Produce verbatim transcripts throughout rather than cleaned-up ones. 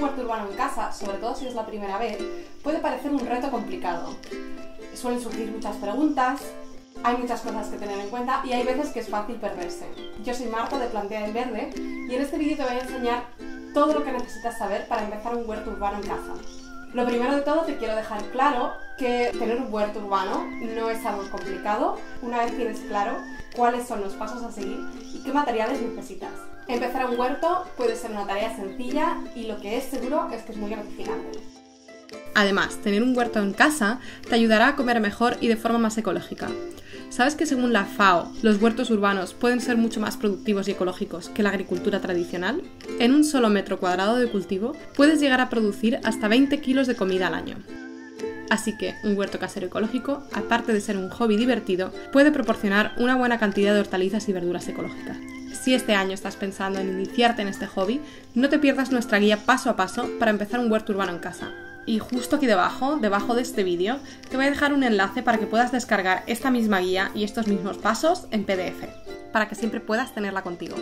un huerto urbano en casa, sobre todo si es la primera vez, puede parecer un reto complicado. Suelen surgir muchas preguntas, hay muchas cosas que tener en cuenta y hay veces que es fácil perderse. Yo soy Marta de Plantea en Verde y en este vídeo te voy a enseñar todo lo que necesitas saber para empezar un huerto urbano en casa. Lo primero de todo te quiero dejar claro que tener un huerto urbano no es algo complicado una vez tienes claro cuáles son los pasos a seguir y qué materiales necesitas. Empezar un huerto puede ser una tarea sencilla y lo que es seguro es que es muy gratificante. Además, tener un huerto en casa te ayudará a comer mejor y de forma más ecológica. ¿Sabes que según la F A O, los huertos urbanos pueden ser mucho más productivos y ecológicos que la agricultura tradicional? En un solo metro cuadrado de cultivo puedes llegar a producir hasta veinte kilos de comida al año. Así que un huerto casero ecológico, aparte de ser un hobby divertido, puede proporcionar una buena cantidad de hortalizas y verduras ecológicas. Si este año estás pensando en iniciarte en este hobby, no te pierdas nuestra guía paso a paso para empezar un huerto urbano en casa. Y justo aquí debajo, debajo de este vídeo, te voy a dejar un enlace para que puedas descargar esta misma guía y estos mismos pasos en P D F, para que siempre puedas tenerla contigo.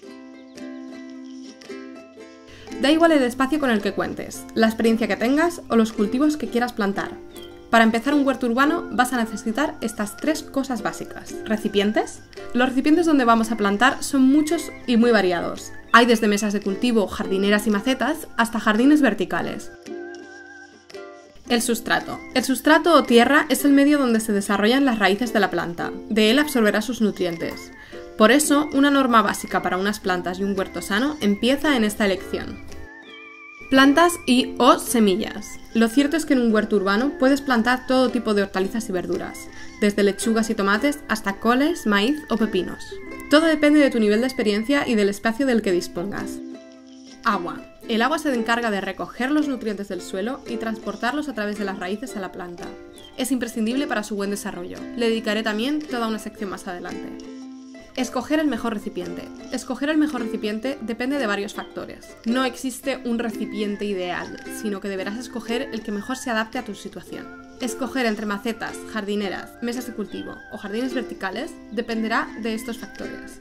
Da igual el espacio con el que cuentes, la experiencia que tengas o los cultivos que quieras plantar. Para empezar un huerto urbano vas a necesitar estas tres cosas básicas. ¿Recipientes? Los recipientes donde vamos a plantar son muchos y muy variados. Hay desde mesas de cultivo, jardineras y macetas, hasta jardines verticales. El sustrato. El sustrato o tierra es el medio donde se desarrollan las raíces de la planta. De él absorberá sus nutrientes. Por eso, una norma básica para unas plantas y un huerto sano empieza en esta elección. Plantas y o semillas. Lo cierto es que en un huerto urbano puedes plantar todo tipo de hortalizas y verduras, desde lechugas y tomates hasta coles, maíz o pepinos. Todo depende de tu nivel de experiencia y del espacio del que dispongas. Agua. El agua se encarga de recoger los nutrientes del suelo y transportarlos a través de las raíces a la planta. Es imprescindible para su buen desarrollo. Le dedicaré también toda una sección más adelante. Escoger el mejor recipiente. Escoger el mejor recipiente depende de varios factores. No existe un recipiente ideal, sino que deberás escoger el que mejor se adapte a tu situación. Escoger entre macetas, jardineras, mesas de cultivo o jardines verticales dependerá de estos factores.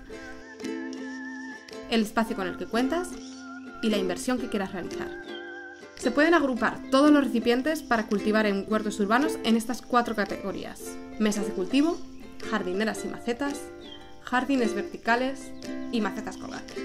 El espacio con el que cuentas y la inversión que quieras realizar. Se pueden agrupar todos los recipientes para cultivar en huertos urbanos en estas cuatro categorías: mesas de cultivo, jardineras y macetas, jardines verticales y macetas colgantes.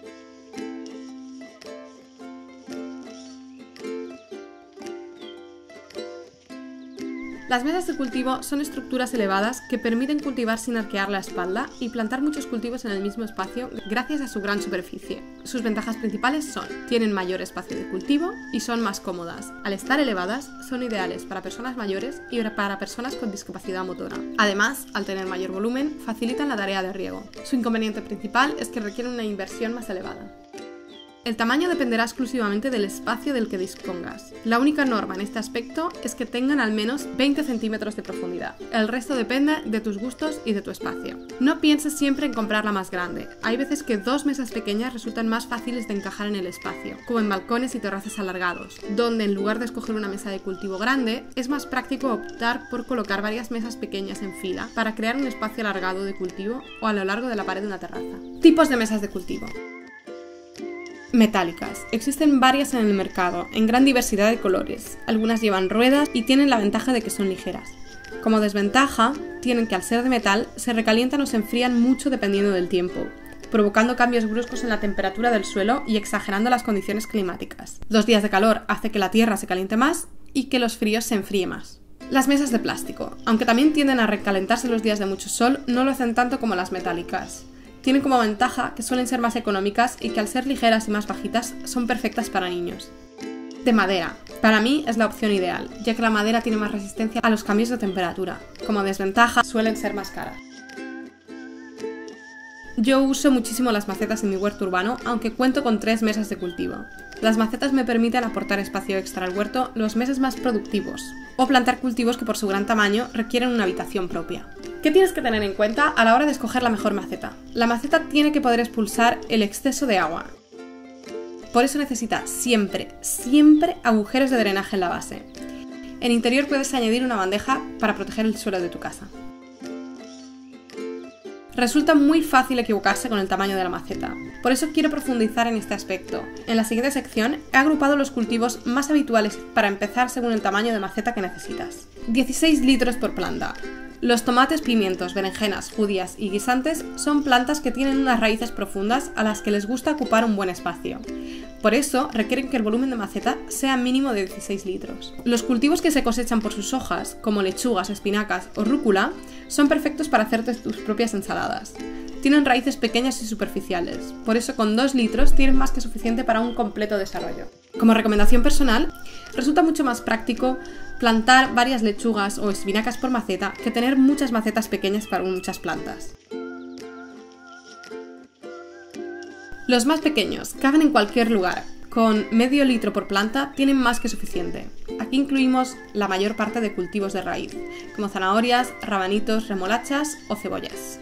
Las mesas de cultivo son estructuras elevadas que permiten cultivar sin arquear la espalda y plantar muchos cultivos en el mismo espacio gracias a su gran superficie. Sus ventajas principales son: tienen mayor espacio de cultivo y son más cómodas. Al estar elevadas, son ideales para personas mayores y para personas con discapacidad motora. Además, al tener mayor volumen, facilitan la tarea de riego. Su inconveniente principal es que requieren una inversión más elevada. El tamaño dependerá exclusivamente del espacio del que dispongas. La única norma en este aspecto es que tengan al menos veinte centímetros de profundidad. El resto depende de tus gustos y de tu espacio. No pienses siempre en comprar la más grande. Hay veces que dos mesas pequeñas resultan más fáciles de encajar en el espacio, como en balcones y terrazas alargados, donde en lugar de escoger una mesa de cultivo grande, es más práctico optar por colocar varias mesas pequeñas en fila para crear un espacio alargado de cultivo o a lo largo de la pared de una terraza. Tipos de mesas de cultivo. Metálicas. Existen varias en el mercado, en gran diversidad de colores. Algunas llevan ruedas y tienen la ventaja de que son ligeras. Como desventaja, tienen que al ser de metal, se recalientan o se enfrían mucho dependiendo del tiempo, provocando cambios bruscos en la temperatura del suelo y exagerando las condiciones climáticas. Los días de calor hace que la tierra se caliente más y que los fríos se enfríe más. Las mesas de plástico. Aunque también tienden a recalentarse los días de mucho sol, no lo hacen tanto como las metálicas. Tienen como ventaja que suelen ser más económicas y que al ser ligeras y más bajitas son perfectas para niños. De madera. Para mí es la opción ideal, ya que la madera tiene más resistencia a los cambios de temperatura. Como desventaja, suelen ser más caras. Yo uso muchísimo las macetas en mi huerto urbano, aunque cuento con tres mesas de cultivo. Las macetas me permiten aportar espacio extra al huerto los meses más productivos, o plantar cultivos que por su gran tamaño requieren una habitación propia. ¿Qué tienes que tener en cuenta a la hora de escoger la mejor maceta? La maceta tiene que poder expulsar el exceso de agua. Por eso necesita siempre, siempre agujeros de drenaje en la base. En interior puedes añadir una bandeja para proteger el suelo de tu casa. Resulta muy fácil equivocarse con el tamaño de la maceta, por eso quiero profundizar en este aspecto. En la siguiente sección he agrupado los cultivos más habituales para empezar según el tamaño de maceta que necesitas. dieciséis litros por planta. Los tomates, pimientos, berenjenas, judías y guisantes son plantas que tienen unas raíces profundas a las que les gusta ocupar un buen espacio. Por eso requieren que el volumen de maceta sea mínimo de dieciséis litros. Los cultivos que se cosechan por sus hojas, como lechugas, espinacas o rúcula, son perfectos para hacerte tus propias ensaladas. Tienen raíces pequeñas y superficiales, por eso con dos litros tienes más que suficiente para un completo desarrollo. Como recomendación personal, resulta mucho más práctico plantar varias lechugas o espinacas por maceta que tener muchas macetas pequeñas para muchas plantas. Los más pequeños caben en cualquier lugar, con medio litro por planta tienen más que suficiente. Aquí incluimos la mayor parte de cultivos de raíz, como zanahorias, rabanitos, remolachas o cebollas.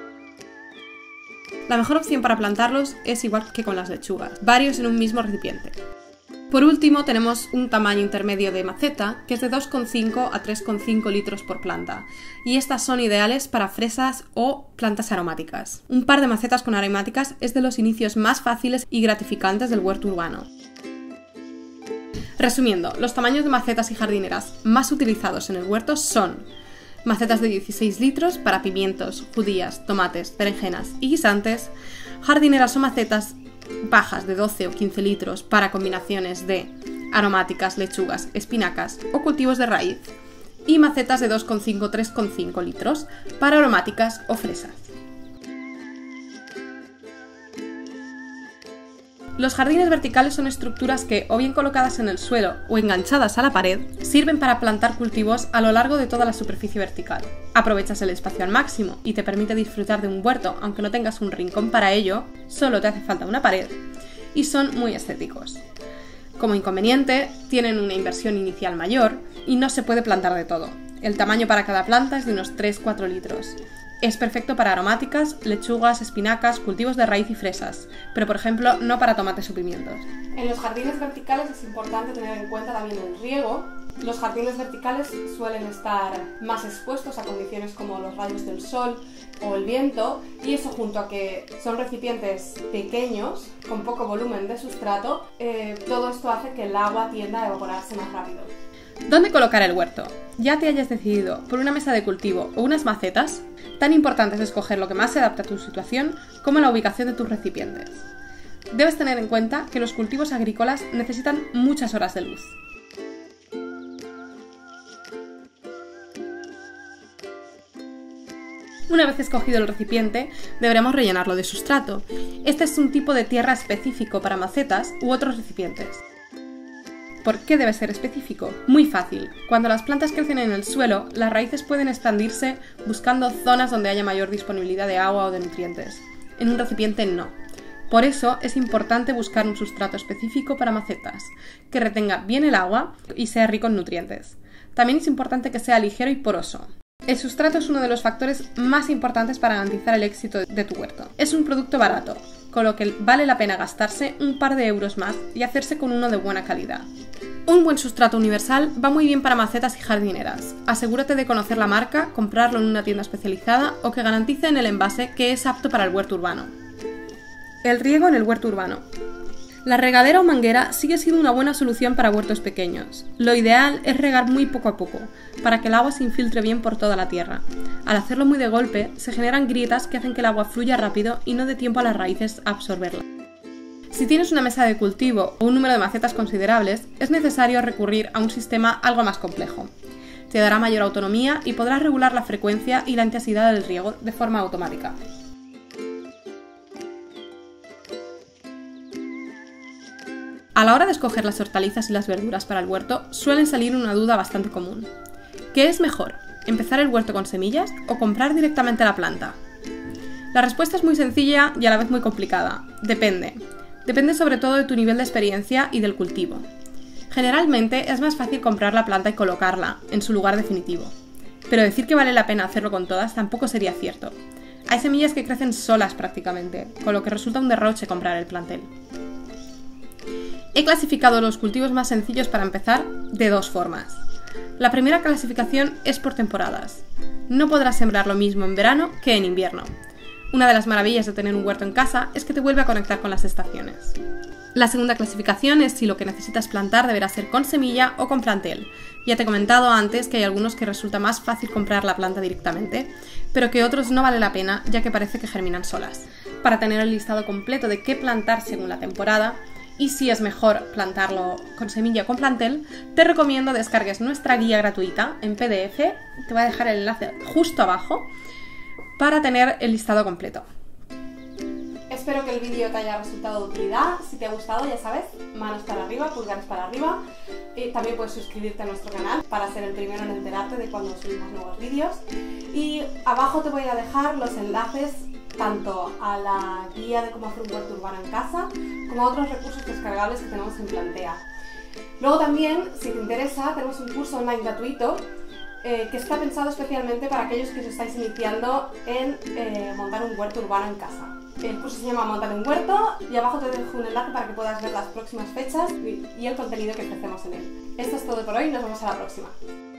La mejor opción para plantarlos es igual que con las lechugas, varios en un mismo recipiente. Por último, tenemos un tamaño intermedio de maceta, que es de dos coma cinco a tres coma cinco litros por planta, y estas son ideales para fresas o plantas aromáticas. Un par de macetas con aromáticas es de los inicios más fáciles y gratificantes del huerto urbano. Resumiendo, los tamaños de macetas y jardineras más utilizados en el huerto son macetas de dieciséis litros para pimientos, judías, tomates, berenjenas y guisantes, jardineras o macetas bajas de doce o quince litros para combinaciones de aromáticas, lechugas, espinacas o cultivos de raíz, y macetas de dos coma cinco a tres coma cinco litros para aromáticas o fresas. Los jardines verticales son estructuras que, o bien colocadas en el suelo o enganchadas a la pared, sirven para plantar cultivos a lo largo de toda la superficie vertical. Aprovechas el espacio al máximo y te permite disfrutar de un huerto aunque no tengas un rincón para ello, solo te hace falta una pared, y son muy estéticos. Como inconveniente, tienen una inversión inicial mayor y no se puede plantar de todo. El tamaño para cada planta es de unos tres a cuatro litros. Es perfecto para aromáticas, lechugas, espinacas, cultivos de raíz y fresas, pero por ejemplo no para tomates o pimientos. En los jardines verticales es importante tener en cuenta también el riego. Los jardines verticales suelen estar más expuestos a condiciones como los rayos del sol o el viento, y eso, junto a que son recipientes pequeños, con poco volumen de sustrato, eh, todo esto hace que el agua tienda a evaporarse más rápido. ¿Dónde colocar el huerto? Ya te hayas decidido por una mesa de cultivo o unas macetas, tan importante es escoger lo que más se adapta a tu situación como la ubicación de tus recipientes. Debes tener en cuenta que los cultivos agrícolas necesitan muchas horas de luz. Una vez escogido el recipiente, deberemos rellenarlo de sustrato. Este es un tipo de tierra específico para macetas u otros recipientes. ¿Por qué debe ser específico? Muy fácil. Cuando las plantas crecen en el suelo, las raíces pueden expandirse buscando zonas donde haya mayor disponibilidad de agua o de nutrientes. En un recipiente no. Por eso es importante buscar un sustrato específico para macetas, que retenga bien el agua y sea rico en nutrientes. También es importante que sea ligero y poroso. El sustrato es uno de los factores más importantes para garantizar el éxito de tu huerto. Es un producto barato, con lo que vale la pena gastarse un par de euros más y hacerse con uno de buena calidad. Un buen sustrato universal va muy bien para macetas y jardineras. Asegúrate de conocer la marca, comprarlo en una tienda especializada o que garantice en el envase que es apto para el huerto urbano. El riego en el huerto urbano. La regadera o manguera sigue siendo una buena solución para huertos pequeños. Lo ideal es regar muy poco a poco, para que el agua se infiltre bien por toda la tierra. Al hacerlo muy de golpe, se generan grietas que hacen que el agua fluya rápido y no dé tiempo a las raíces a absorberla. Si tienes una mesa de cultivo o un número de macetas considerables, es necesario recurrir a un sistema algo más complejo. Te dará mayor autonomía y podrás regular la frecuencia y la intensidad del riego de forma automática. A la hora de escoger las hortalizas y las verduras para el huerto, suelen salir una duda bastante común. ¿Qué es mejor? ¿Empezar el huerto con semillas o comprar directamente la planta? La respuesta es muy sencilla y a la vez muy complicada. Depende. Depende sobre todo de tu nivel de experiencia y del cultivo. Generalmente es más fácil comprar la planta y colocarla en su lugar definitivo. Pero decir que vale la pena hacerlo con todas tampoco sería cierto. Hay semillas que crecen solas prácticamente, con lo que resulta un derroche comprar el plantel. He clasificado los cultivos más sencillos para empezar de dos formas. La primera clasificación es por temporadas. No podrás sembrar lo mismo en verano que en invierno. Una de las maravillas de tener un huerto en casa es que te vuelve a conectar con las estaciones. La segunda clasificación es si lo que necesitas plantar deberá ser con semilla o con plantel. Ya te he comentado antes que hay algunos que resulta más fácil comprar la planta directamente, pero que otros no vale la pena ya que parece que germinan solas. Para tener el listado completo de qué plantar según la temporada y si es mejor plantarlo con semilla o con plantel, te recomiendo descargues nuestra guía gratuita en P D F, te voy a dejar el enlace justo abajo, para tener el listado completo. Espero que el vídeo te haya resultado de utilidad. Si te ha gustado, ya sabes, manos para arriba, pulgares para arriba. Y también puedes suscribirte a nuestro canal para ser el primero en enterarte de cuando subimos nuevos vídeos. Y abajo te voy a dejar los enlaces tanto a la guía de cómo hacer un huerto urbano en casa, como a otros recursos descargables que tenemos en Plantea. Luego también, si te interesa, tenemos un curso online gratuito eh, que está pensado especialmente para aquellos que os estáis iniciando en eh, montar un huerto urbano en casa. El curso se llama Montar un huerto y abajo te dejo un enlace para que puedas ver las próximas fechas y el contenido que ofrecemos en él. Esto es todo por hoy, nos vemos a la próxima.